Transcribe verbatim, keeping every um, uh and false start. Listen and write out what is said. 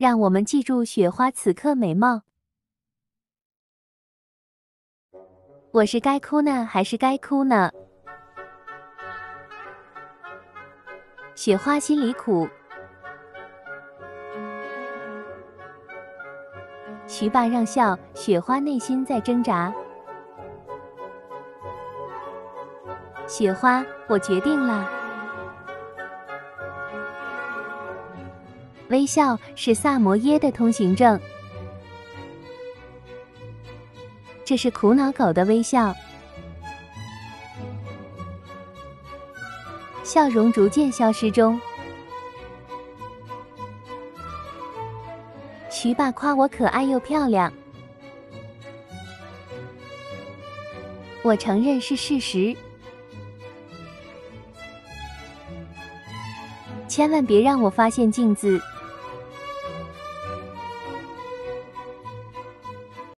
让我们记住雪花此刻美貌。我是该哭呢，还是该哭呢？雪花心里苦。徐爸让笑，雪花内心在挣扎。雪花，我决定了。微笑是萨摩耶的通行证。这是苦恼狗的微笑，笑容逐渐消失中。徐爸夸我可爱又漂亮，我承认是事实。千万别让我发现镜子。